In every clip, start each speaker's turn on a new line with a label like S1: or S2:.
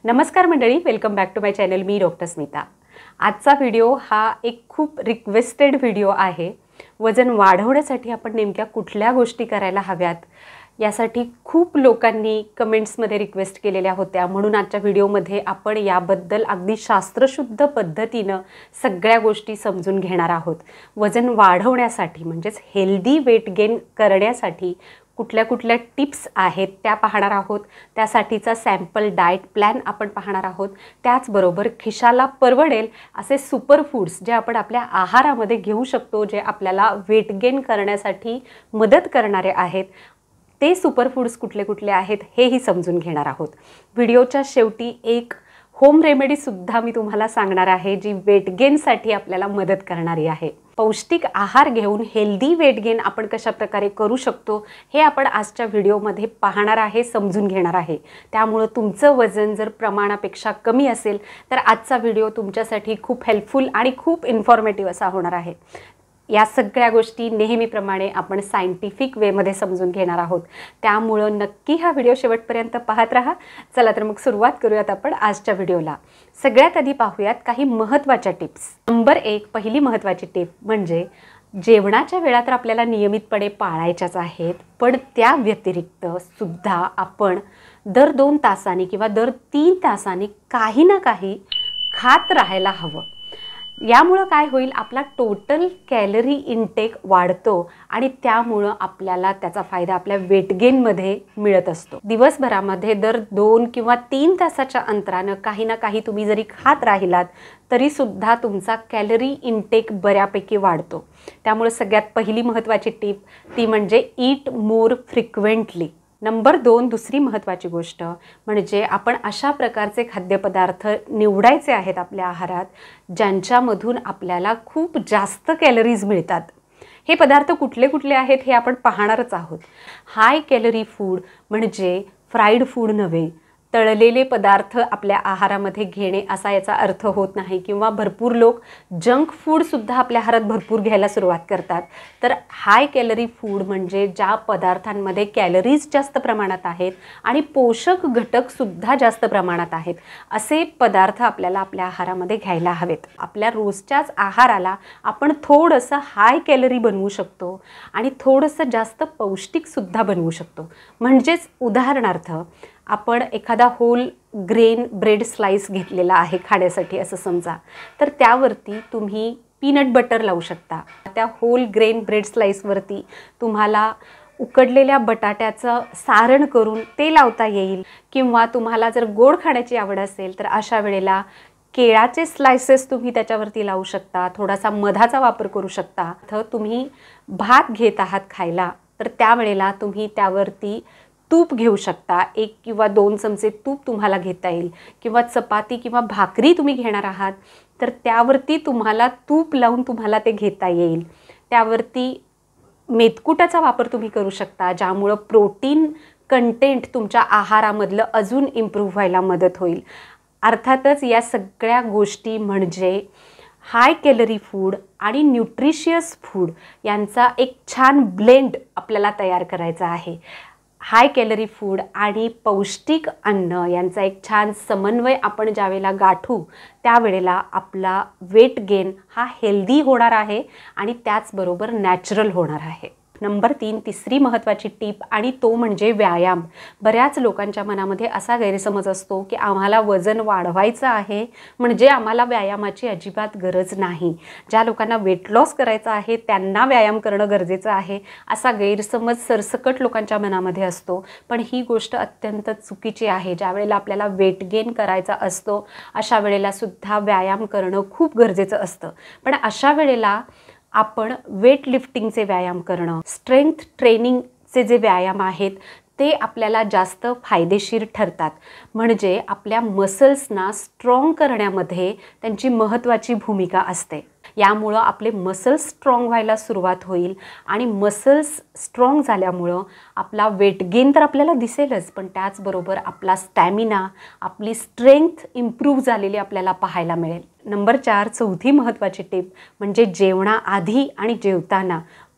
S1: नमस्कार मंडळी, welcome back to my channel. मी डॉक्टर स्मिता. आजचा व्हिडिओ हा एक खूप रिक्वेस्टेड व्हिडिओ आहे. वजन वाढवण्यासाठी आपण नेमक्या कुठल्या गोष्टी करायला हव्यात यासाठी खूप लोकांनी कमेंट्समध्ये रिक्वेस्ट केलेल्या होत्या. म्हणून आजच्या व्हिडिओमध्ये आपण याबद्दल अगदी शास्त्रशुद्ध पद्धतीनं सगळ्या गोष्टी समजून घेणार आहोत. वजन वाढवण्यासाठी म्हणजेच हेल्दी वेट गेन करण्यासाठी कुठल्या कुठल्या टिप्स आहेत त्या पाहणार आहोत. त्यासाठीचा सॅम्पल डाएट प्लॅन आपण पाहणार आहोत. त्याचबरोबर खिशाला परवडेल असे सुपर फूड्स जे आपण आपल्या आहारामध्ये घेऊ शकतो, जे आपल्याला वेट गेन करण्यासाठी मदत करणारे आहेत, ते सुपर फूड्स कुठले कुठले आहेत हेही समजून घेणार आहोत. व्हिडिओच्या शेवटी एक होम रेमेडीसुद्धा मी तुम्हाला सांगणार आहे, जी वेट गेनसाठी आपल्याला मदत करणारी आहे. पौष्टिक आहार घेऊन हेल्दी वेट गेन आपण कशा प्रकारे करू शकतो हे आपण आजच्या व्हिडिओमध्ये पाहणार आहे, समजून घेणार आहे. त्यामुळे तुमचं वजन जर प्रमाणापेक्षा कमी असेल तर आजचा व्हिडिओ तुमच्यासाठी खूप हेल्पफुल आणि खूप इन्फॉर्मेटिव्ह असा होणार आहे. या सगळ्या गोष्टी नेहमीप्रमाणे आपण सायंटिफिक वेमध्ये समजून घेणार आहोत. त्यामुळं नक्की हा व्हिडिओ शेवटपर्यंत पाहत राहा. चला तर मग सुरुवात करूयात आपण आजच्या व्हिडिओला. सगळ्यात आधी पाहूयात काही महत्त्वाच्या टिप्स. नंबर 1, पहिली महत्त्वाची टिप म्हणजे जेवणाच्या वेळा तर आपल्याला नियमितपणे पाळायच्याच आहेत, पण त्या व्यतिरिक्त सुद्धा आपण दर 2 तासांनी किंवा दर 3 तासांनी काही ना काही खात राहायला हवं. यामुळं काय होईल, आपला टोटल कॅलरी इनटेक वाढतो आणि त्यामुळं आपल्याला त्याचा फायदा आपल्या वेट गेनमध्ये मिळत असतो. दिवसभरामध्ये दर 2 किंवा 3 तासाच्या अंतरानं काही ना काही तुम्ही जरी खात राहिलात तरीसुद्धा तुमचा कॅलरी इनटेक बऱ्यापैकी वाढतो. त्यामुळे सगळ्यात पहिली महत्त्वाची टिप ती म्हणजे ईट मोर फ्रिक्वेंटली. नंबर 2, दुसरी महत्त्वाची गोष्ट म्हणजे आपण अशा प्रकारचे खाद्यपदार्थ निवडायचे आहेत आपल्या आहारात ज्यांच्यामधून आपल्याला खूप जास्त कॅलरीज मिळतात. हे पदार्थ कुठले कुठले आहेत हे आपण पाहणारच आहोत. हाय कॅलरी फूड म्हणजे फ्राईड फूड नव्हे, तळलेले पदार्थ आपल्या आहारामध्ये घेणे असा याचा अर्थ होत नाही. किंवा भरपूर लोक जंक फूडसुद्धा आपल्या आहारात भरपूर घ्यायला सुरुवात करतात. तर हाय कॅलरी फूड म्हणजे ज्या पदार्थांमध्ये कॅलरीज जास्त प्रमाणात आहेत आणि पोषक घटकसुद्धा जास्त प्रमाणात आहेत असे पदार्थ आपल्याला आपल्या आहारामध्ये घ्यायला हवेत. आपल्या रोजच्याच आहाराला आपण थोडंसं हाय कॅलरी बनवू शकतो आणि थोडंसं जास्त पौष्टिकसुद्धा बनवू शकतो. म्हणजेच उदाहरणार्थ आपण एखादा होल ग्रेन ब्रेड स्लाइस घेतलेला आहे खाण्यासाठी असं समजा, तर त्यावरती तुम्ही पीनट बटर लावू शकता. त्या होल ग्रेन ब्रेड स्लाइसवरती तुम्हाला उकडलेल्या बटाट्याचं सारण करून ते लावता येईल. किंवा तुम्हाला जर गोड खाण्याची आवड असेल तर अशा वेळेला केळाचे स्लायसेस तुम्ही त्याच्यावरती लावू शकता. थोडासा मधाचा वापर करू शकता. तर तुम्ही भात घेत आहात खायला तर त्यावेळेला तुम्ही त्यावरती तूप घेऊ शकता. 1 किंवा 2 चमचे तूप तुम्हाला घेता येईल. किंवा चपाती किंवा भाकरी तुम्ही घेणार आहात तर त्यावरती तुम्हाला तूप लावून तुम्हाला ते घेता येईल. त्यावरती मेथकुटाचा वापर तुम्ही करू शकता, ज्यामुळं प्रोटीन कंटेंट तुमच्या आहारामधलं अजून इम्प्रूव्ह व्हायला मदत होईल. अर्थातच या सगळ्या गोष्टी म्हणजे हाय कॅलरी फूड आणि न्यूट्रिशियस फूड यांचा एक छान ब्लेंड आपल्याला तयार करायचा आहे. हाय कॅलरी फूड आणि पौष्टिक अन्न यांचा एक छान समन्वय आपण ज्यावेळेला गाठू त्यावेळेला आपला वेट गेन हा हेल्दी होणार आहे आणि त्याचबरोबर नॅचरल होणार आहे. नंबर 3, तिसरी महत्त्वाची टीप आणि तो म्हणजे व्यायाम. बऱ्याच लोकांच्या मनामध्ये असा गैरसमज असतो की आम्हाला वजन वाढवायचं आहे म्हणजे आम्हाला व्यायामाची अजिबात गरज नाही. ज्या लोकांना वेट लॉस करायचं आहे त्यांना व्यायाम करणं गरजेचं आहे असा गैरसमज सरसकट लोकांच्या मनामध्ये असतो. पण ही गोष्ट अत्यंत चुकीची आहे. ज्या वेळेला आपल्याला वेट गेन करायचा असतो अशा वेळेला सुद्धा व्यायाम करणं खूप गरजेचं असतं. पण अशा वेळेला आपण वेट लिफ्टिंगचे व्यायाम करणं, स्ट्रेंथ ट्रेनिंगचे जे व्यायाम आहेत ते आपल्याला जास्त फायदेशीर ठरतात. म्हणजे आपल्या मसल्सना स्ट्रॉंग करण्यामध्ये त्यांची महत्त्वाची भूमिका असते. यामुळं आपले मसल्स स्ट्रॉंग व्हायला सुरुवात होईल आणि मसल्स स्ट्रॉंग झाल्यामुळं आपला वेट गेन तर आपल्याला दिसेलच, पण त्याचबरोबर आपला स्टॅमिना, आपली स्ट्रेंथ इम्प्रूव्ह झालेली आपल्याला पाहायला मिळेल. नंबर 4, चौथी महत्त्वाची टिप म्हणजे जेवणाआधी आणि जेवताना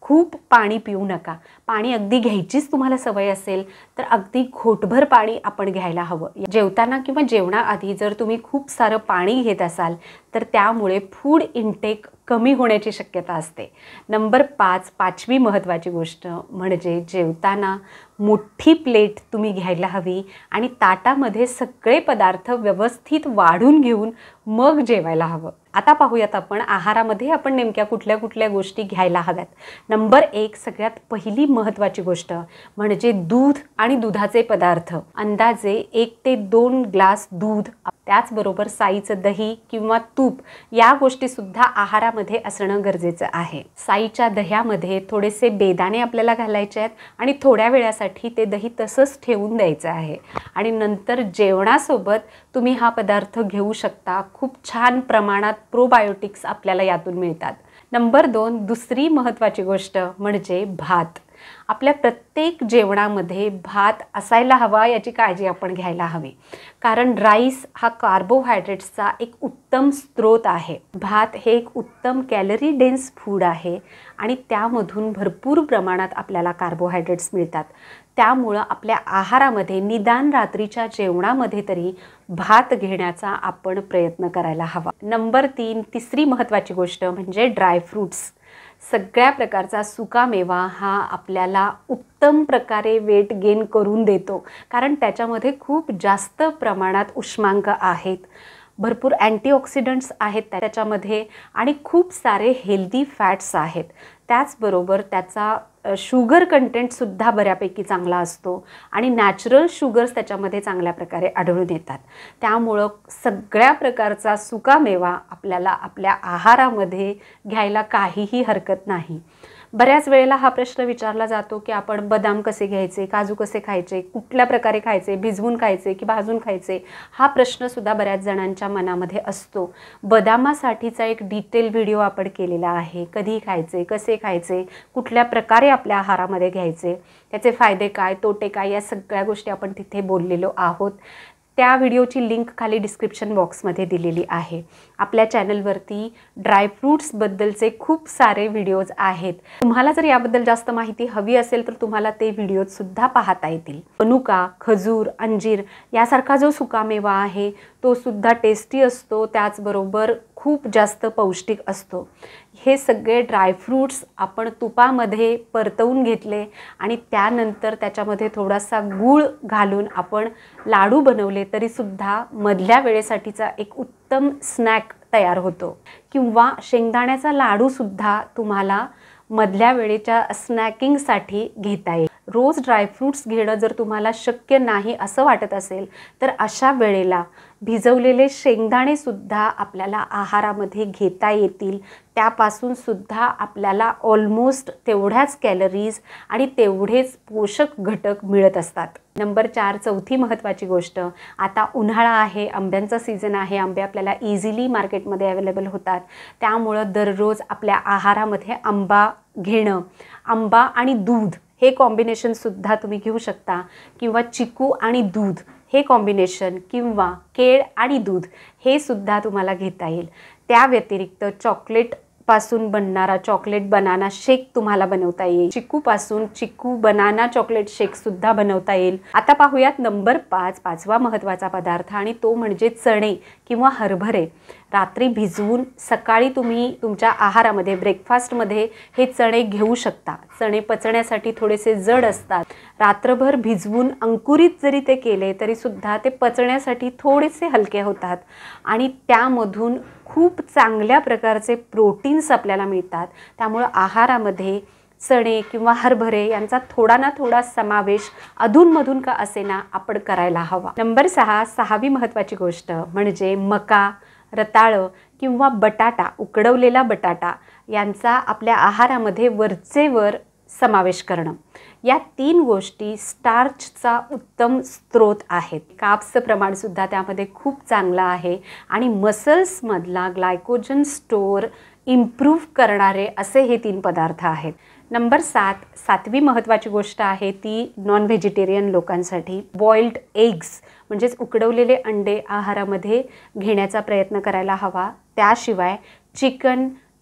S1: खूप पाणी पिऊ नका. पाणी अगदी घ्यायचीच तुम्हाला सवय असेल तर अगदी घोटभर पाणी आपण घ्यायला हवं. जेवताना किंवा जेवणाआधी जर तुम्ही खूप सारं पाणी घेत असाल तर त्यामुळे फूड इंटेक कमी होण्याची शक्यता असते. नंबर 5, पाचवी महत्त्वाची गोष्ट म्हणजे जेवताना मोठी प्लेट तुम्ही घ्यायला हवी आणि ताटामध्ये सगळे पदार्थ व्यवस्थित वाढून घेऊन मग जेवायला हवं. आता पाहूयात आपण आहारामध्ये आपण नेमक्या कुठल्या कुठल्या गोष्टी घ्यायला हव्यात. नंबर 1, सगळ्यात पहिली महत्त्वाची गोष्ट म्हणजे दूध आणि दुधाचे पदार्थ. अंदाजे 1 ते 2 ग्लास दूध, त्याचबरोबर साईचं दही किंवा तूप या गोष्टीसुद्धा आहारामध्ये असणं गरजेचं आहे. साईच्या दह्यामध्ये थोडेसे बेदाणे आपल्याला घालायचे आहेत आणि थोड्या वेळासाठी ते दही तसंच ठेवून द्यायचं आहे आणि नंतर जेवणासोबत तुम्ही हा पदार्थ घेऊ शकता. खूप छान प्रमाणात प्रोबायोटिक्स आपल्याला यातून मिळतात. नंबर 2, दुसरी महत्त्वाची गोष्ट म्हणजे भात. आपल्या प्रत्येक जेवणामध्ये भात असायला हवा याची काळजी आपण घ्यायला हवी, कारण राईस हा कार्बोहायड्रेट्सचा एक उत्तम स्रोत आहे. भात हे एक उत्तम कॅलरी डेन्स फूड आहे आणि त्यामधून भरपूर प्रमाणात आपल्याला कार्बोहायड्रेट्स मिळतात. त्यामुळं आपल्या आहारामध्ये निदान रात्रीच्या जेवणामध्ये तरी भात घेण्याचा आपण प्रयत्न करायला हवा. नंबर 3, तिसरी महत्त्वाची गोष्ट म्हणजे ड्रायफ्रूट्स. सगळ्या प्रकारचा सुकामेवा हा आपल्याला उत्तम प्रकारे वेट गेन करून देतो, कारण त्याच्यामध्ये खूप जास्त प्रमाणात उष्मांक आहेत, भरपूर अँटीऑक्सिडंट्स आहेत त्याच्यामध्ये आणि खूप सारे हेल्दी फॅट्स आहेत. त्याचबरोबर त्याचा शुगर कंटेंटसुद्धा बऱ्यापैकी चांगला असतो आणि नॅचरल शुगर्स त्याच्यामध्ये चांगल्या प्रकारे आढळून येतात. त्यामुळं सगळ्या प्रकारचा सुकामेवा आपल्याला आपल्या आहारामध्ये घ्यायला काहीही हरकत नाही. बऱ्याच वेळेला हा प्रश्न विचारला जातो की आपण बदाम कसे घ्यायचे, काजू कसे खायचे, कुठल्या प्रकारे खायचे, भिजवून खायचे की भाजून खायचे, हा प्रश्नसुद्धा बऱ्याच जणांच्या मनामध्ये असतो. बदामासाठीचा एक डिटेल व्हिडिओ आपण केलेला आहे. कधी खायचे, कसे खायचे, कुठल्या प्रकारे आपल्या आहारामध्ये घ्यायचे, त्याचे फायदे काय, तोटे काय, या सगळ्या गोष्टी आपण तिथे बोललेलो आहोत. त्या व्हिडिओची लिंक खाली डिस्क्रिप्शन बॉक्समध्ये दिलेली आहे. आपल्या चॅनलवरती ड्रायफ्रूट्सबद्दलचे खूप सारे व्हिडिओज आहेत. तुम्हाला जर याबद्दल जास्त माहिती हवी असेल तर तुम्हाला ते व्हिडिओजसुद्धा पाहता येतील. मनुका, खजूर, अंजीर यासारखा जो सुकामेवा आहे तो सुद्धा टेस्टी असतो, त्याचबरोबर खूप जास्त पौष्टिक असतो. हे सगळे ड्रायफ्रूट्स आपण तुपामध्ये परतवून घेतले आणि त्यानंतर त्याच्यामध्ये थोडासा गूळ घालून आपण लाडू बनवले तरीसुद्धा मधल्या वेळेसाठीचा एक उत्तम स्नॅक तयार होतो. किंवा शेंगदाण्याचा लाडूसुद्धा तुम्हाला मधल्या वेळेच्या स्नॅकिंगसाठी घेता येईल. रोज ड्रायफ्रूट्स घेणं जर तुम्हाला शक्य नाही असं वाटत असेल तर अशा वेळेला भिजवलेले शेंगदाणेसुद्धा आपल्याला आहारामध्ये घेता येतील. त्यापासून सुद्धा आपल्याला ऑलमोस्ट तेवढ्याच कॅलरीज आणि तेवढेच पोषक घटक मिळत असतात. नंबर 4, चौथी महत्त्वाची गोष्ट, आता उन्हाळा आहे, आंब्यांचा सीझन आहे, आंबे आपल्याला इझिली मार्केटमध्ये अवेलेबल होतात. त्यामुळं दररोज आपल्या आहारामध्ये आंबा घेणं, आंबा आणि दूध हे कॉम्बिनेशनसुद्धा तुम्ही घेऊ शकता किंवा चिकू आणि दूध हे कॉम्बिनेशन किंवा केळ आणि दूध हे सुद्धा तुम्हाला घेता येईल. त्या व्यतिरिक्त चॉकलेटपासून बनणारा चॉकलेट बनाना शेक तुम्हाला बनवता येईल. चिकूपासून चिकू बनाना चॉकलेट शेकसुद्धा बनवता येईल. आता पाहूयात नंबर 5, पाचवा महत्त्वाचा पदार्थ आणि तो म्हणजे चणे किंवा हरभरे. रात्री भिजवून सकाळी तुम्ही तुमच्या आहारामध्ये ब्रेकफास्टमध्ये हे चणे घेऊ शकता. चणे पचण्यासाठी थोडेसे जड असतात. रात्रभर भिजवून अंकुरित जरी ते केले तरीसुद्धा ते पचण्यासाठी थोडेसे हलके होतात आणि त्यामधून खूप चांगल्या प्रकारचे प्रोटीन्स आपल्याला मिळतात. त्यामुळं आहारामध्ये चणे किंवा हरभरे यांचा थोडा ना थोडा समावेश अधूनमधून का असेना आपण करायला हवा. नंबर 6, सहावी महत्त्वाची गोष्ट म्हणजे मका, रताळं किंवा बटाटा, उकडवलेला बटाटा यांचा आपल्या आहारामध्ये वरचेवर समावेश करणं. या 3 गोष्टी स्टार्चचा उत्तम स्रोत आहेत. कार्ब्सचं प्रमाणसुद्धा त्यामध्ये खूप चांगलं आहे आणि मसल्समधला ग्लायकोजन स्टोअर इम्प्रूव्ह करणारे असे हे 3 पदार्थ आहेत. नंबर 7, सातवी महत्त्वाची गोष्ट आहे ती नॉन व्हेजिटेरियन लोकांसाठी बॉइल्ड एग्स म्हणजेच उकडवलेले अंडे आहारामध्ये घेण्याचा प्रयत्न करायला हवा. त्याशिवाय चिकन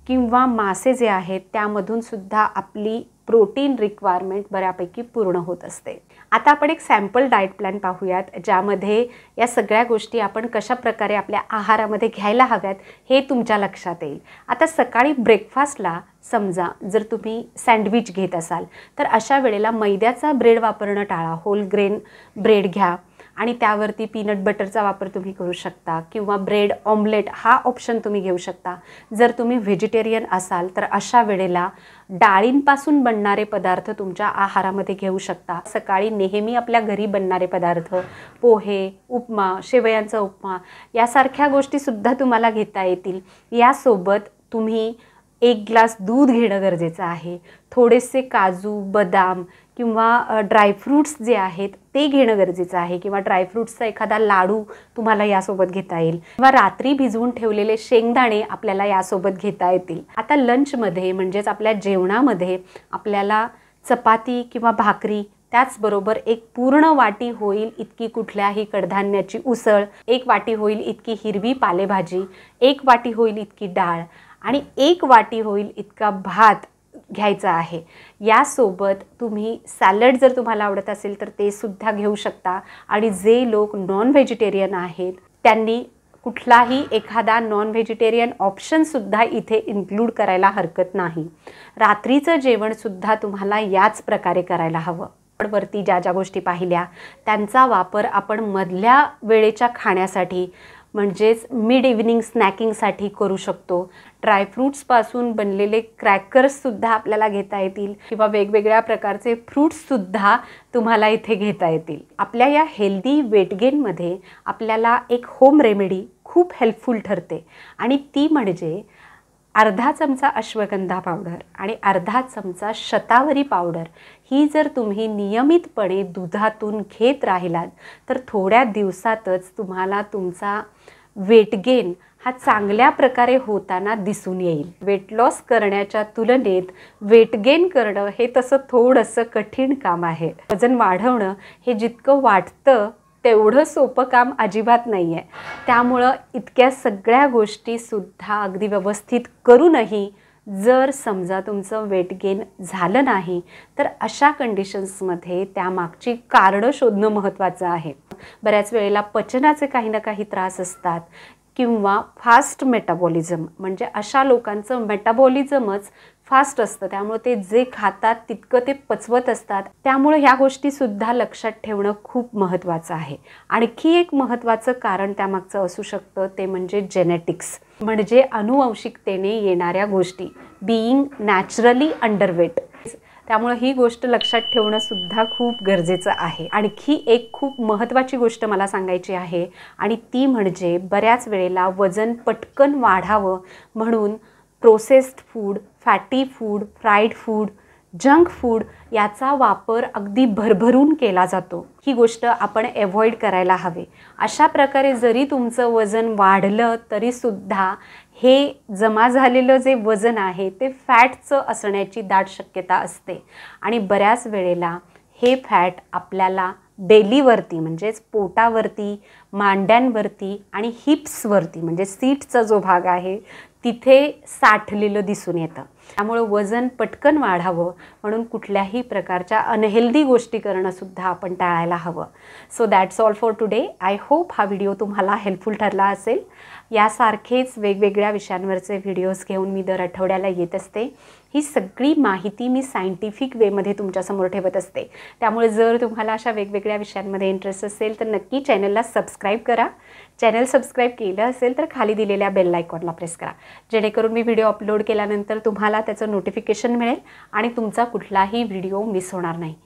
S1: किंवा मासे जे आहेत त्यामधून सुद्धा आपली प्रोटीन रिक्वायरमेंट बऱ्यापैकी पूर्ण होत असते. आता आपण एक सॅम्पल डाएट प्लॅन पाहूयात, ज्यामध्ये या सगळ्या गोष्टी आपण कशा प्रकारे आपल्या आहारामध्ये घ्यायला हव्यात हे तुमच्या लक्षात येईल. आता सकाळी ब्रेकफास्टला समजा जर तुम्ही सँडविच घेत असाल तर अशा वेळेला मैद्याचा ब्रेड वापरणं टाळा. होल ग्रेन ब्रेड घ्या आणि त्यावरती पीनट बटरचा वापर तुम्ही करू शकता किंवा ब्रेड ऑमलेट हा ऑप्शन तुम्ही घेऊ शकता. जर तुम्ही व्हेजिटेरियन असाल तर अशा वेळेला डाळींपासून बनणारे पदार्थ तुमच्या आहारामध्ये घेऊ शकता. सकाळी नेहमी आपल्या घरी बनणारे पदार्थ पोहे, उपमा, शेवयांचा उपमा यासारख्या गोष्टीसुद्धा तुम्हाला घेता येतील. यासोबत तुम्ही 1 ग्लास दूध घेणं गरजेचं आहे. थोडेसे काजू, बदाम किंवा ड्रायफ्रूट्स जे आहेत ते घेणं गरजेचं आहे किंवा ड्रायफ्रूट्सचा एखादा लाडू तुम्हाला यासोबत घेता येईल किंवा रात्री भिजवून ठेवलेले शेंगदाणे आपल्याला यासोबत घेता येतील. आता लंचमध्ये म्हणजेच आपल्या जेवणामध्ये आपल्याला चपाती किंवा भाकरी, त्याचबरोबर एक पूर्ण वाटी होईल इतकी कुठल्याही कडधान्याची उसळ, 1 वाटी होईल इतकी हिरवी पालेभाजी, 1 वाटी होईल इतकी डाळ आणि 1 वाटी होईल इतका भात घ्यायचा आहे. यासोबत तुम्ही सॅलड जर तुम्हाला आवडत असेल तर ते सुद्धा घेऊ शकता. आणि जे लोक नॉन व्हेजिटेरियन आहेत त्यांनी कुठलाही एखादा नॉन व्हेजिटेरियन ऑप्शनसुद्धा इथे इन्क्लूड करायला हरकत नाही. रात्रीचं जेवणसुद्धा तुम्हाला याच प्रकारे करायला हवं. वरती ज्या ज्या गोष्टी पाहिल्या त्यांचा वापर आपण मधल्या वेळेच्या खाण्यासाठी म्हणजेच मिड इव्हनिंग स्नॅकिंगसाठी करू शकतो. ड्रायफ्रूट्सपासून बनलेले क्रॅकर्ससुद्धा आपल्याला घेता येतील किंवा वेगवेगळ्या प्रकारचे फ्रूट्ससुद्धा तुम्हाला इथे घेता येतील. आपल्या या हेल्दी वेट गेनमध्ये आपल्याला एक होम रेमेडी खूप हेल्पफुल ठरते आणि ती म्हणजे अर्धा चमचा अश्वगंधा पावडर आणि अर्धा चमचा शतावरी पावडर ही जर तुम्ही नियमितपणे दुधातून घेत राहिलात तर थोड्या दिवसातच तुम्हाला तुमचा वेट गेन हा चांगल्या प्रकारे होताना दिसून येईल. वेट लॉस करण्याच्या तुलनेत वेट गेन करणं हे तसं थोडंसं कठीण काम आहे. वजन वाढवणं हे जितकं वाटतं तेवढं सोपं काम अजिबात नाही आहे. त्यामुळं इतक्या सगळ्या गोष्टीसुद्धा अगदी व्यवस्थित करूनही जर समजा तुमचं वेट गेन झालं नाही तर अशा कंडिशन्समध्ये त्यामागची कारणं शोधणं महत्त्वाचं आहे. बऱ्याच वेळेला पचनाचे काही ना काही त्रास असतात किंवा फास्ट मेटाबॉलिझम, म्हणजे अशा लोकांचं मेटाबॉलिझमच फास्ट असतं, त्यामुळे ते जे खातात तितकं ते पचवत असतात. त्यामुळे ह्या गोष्टीसुद्धा लक्षात ठेवणं खूप महत्त्वाचं आहे. आणखी एक महत्त्वाचं कारण त्यामागचं असू शकतं ते म्हणजे जेनेटिक्स, म्हणजे अनुवंशिकतेने येणाऱ्या गोष्टी, बीइंग नॅचरली अंडरवेट. त्यामुळे ही गोष्ट लक्षात ठेवणं सुद्धा खूप गरजेचं आहे. आणखी एक खूप महत्त्वाची गोष्ट मला सांगायची आहे आणि ती म्हणजे बऱ्याच वेळेला वजन पटकन वाढावं म्हणून processed food, fatty food, fried food, junk food याचा वापर अगदी भरभरून केला जातो. ही गोष्ट आपण अवॉइड करायला हवे. अशा प्रकारे जरी तुमचं वजन वाढलं तरीसुद्धा हे जमा झालेलं जे वजन आहे ते फॅटचं असण्याची दाट शक्यता असते आणि बऱ्याच वेळेला हे फॅट आपल्याला बेलीवरती म्हणजेच पोटावरती, मांड्यांवरती आणि हिप्सवरती म्हणजे सीटचा जो भाग आहे तिथे साठलेलं दिसून येतं. त्यामुळे वजन पटकन वाढावं म्हणून कुठल्याही प्रकारच्या अनहेल्दी गोष्टी करणंसुद्धा आपण टाळायला हवं. So that's all for today. I hope हा व्हिडिओ तुम्हाला हेल्पफुल ठरला असेल. यासारखेच वेगवेगळ्या विषयांवरचे व्हिडिओज घेऊन मी दर आठवड्याला येत असते. ही सगळी माहिती मी सायंटिफिक वेमध्ये तुमच्यासमोर ठेवत असते. त्यामुळे जर तुम्हाला अशा वेगवेगळ्या विषयांमध्ये इंटरेस्ट असेल तर नक्की चॅनलला सबस्क्राईब करा. चॅनल सबस्क्राईब केलं असेल तर खाली दिलेल्या बेल आयकॉनला प्रेस करा, जेणेकरून मी व्हिडिओ अपलोड केल्यानंतर तुम्हाला त्याचं नोटिफिकेशन मिळेल आणि तुमचा कुठलाही व्हिडिओ मिस होणार नाही.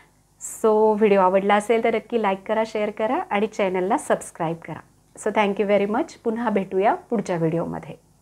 S1: सो व्हिडिओ आवडला असेल तर नक्की लाईक करा, शेअर करा आणि चॅनलला सबस्क्राईब करा. So thank you very much. पुन्हा भेटूया पुढच्या व्हिडिओमध्ये.